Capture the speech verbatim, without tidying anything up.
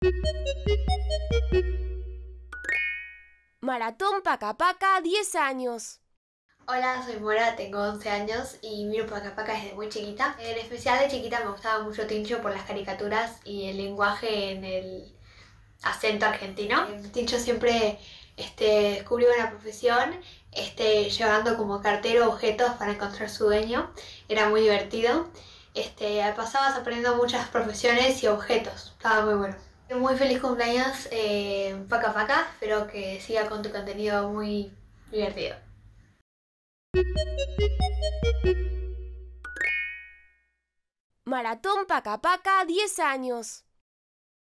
Maratón Paca Paca diez años. Hola, soy Mora, tengo once años y miro Paca Paca desde muy chiquita. En especial de chiquita me gustaba mucho Tincho por las caricaturas y el lenguaje en el acento argentino. Tincho siempre este, descubrió una profesión este, llevando como cartero objetos para encontrar su dueño. Era muy divertido. Este, pasabas aprendiendo muchas profesiones y objetos. Estaba muy bueno. Muy feliz cumpleaños, eh, Paca Paca. Espero que siga con tu contenido muy divertido. Maratón Paca Paca diez años.